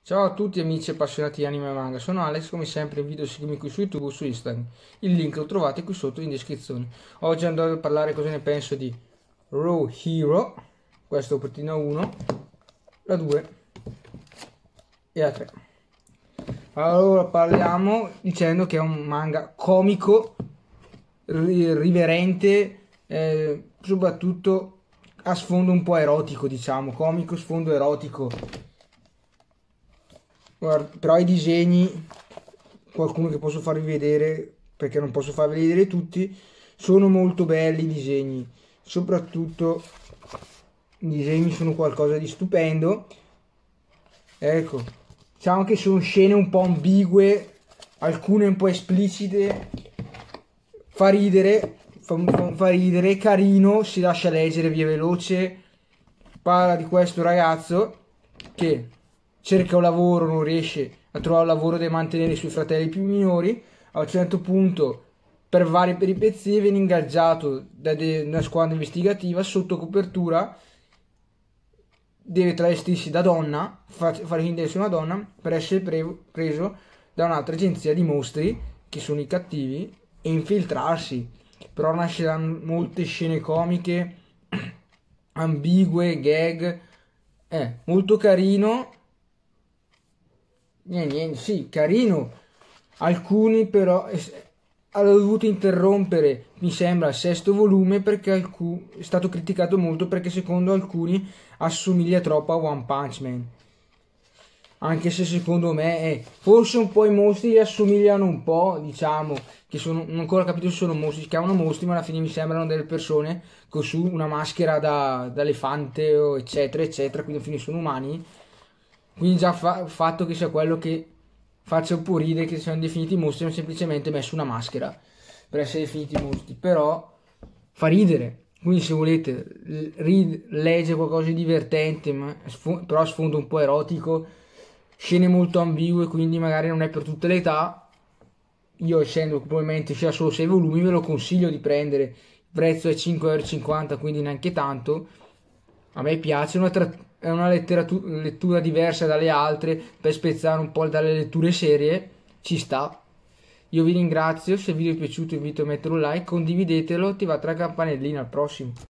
Ciao a tutti amici appassionati di anime e manga, sono Alex, come sempre in video seguimi qui su YouTube o su Instagram. Il link lo trovate qui sotto in descrizione. Oggi andrò a parlare cosa ne penso di Raw Hero, questo è operatina 1, la 2 e la 3. Allora parliamo dicendo che è un manga comico, riverente, soprattutto a sfondo un po' erotico, diciamo, comico, sfondo erotico. Guarda, però i disegni, qualcuno che posso farvi vedere, perché non posso farvi vedere tutti, sono molto belli i disegni, soprattutto i disegni sono qualcosa di stupendo. Ecco, diciamo che sono scene un po' ambigue, alcune un po' esplicite, fa ridere, fa ridere, carino, si lascia leggere via veloce. Parla di questo ragazzo che cerca un lavoro, non riesce a trovare un lavoro, deve mantenere i suoi fratelli più minori. A un certo punto, per varie peripezie, viene ingaggiato da una squadra investigativa sotto copertura. Deve travestirsi da donna, fare finta di essere una donna, per essere preso da un'altra agenzia di mostri, che sono i cattivi, e infiltrarsi. Però nasceranno molte scene comiche, ambigue, gag. È molto carino. Niente, sì, carino. Alcuni però hanno dovuto interrompere, mi sembra, il sesto volume perché è stato criticato molto perché secondo alcuni assomiglia troppo a One Punch Man. Anche se secondo me forse un po' i mostri assomigliano un po', diciamo, che sono, non ho ancora capito se sono mostri, si chiamano mostri, ma alla fine mi sembrano delle persone con su una maschera da elefante, eccetera, eccetera, quindi alla fine sono umani. Quindi già il fatto che sia quello che faccia un po' ridere che siano definiti mostri, hanno semplicemente messo una maschera per essere definiti mostri, però fa ridere. Quindi se volete leggere qualcosa di divertente, però a sfondo un po' erotico, scene molto ambigue, quindi magari non è per tutte le età, io essendo che probabilmente sia solo 6 volumi ve lo consiglio di prendere. Il prezzo è 5,50 €, quindi neanche tanto. A me piace, è una lettura diversa dalle altre per spezzare un po' dalle letture serie, ci sta. Io vi ringrazio, se il video vi è piaciuto vi invito a mettere un like, condividetelo, attivate la campanellina, al prossimo.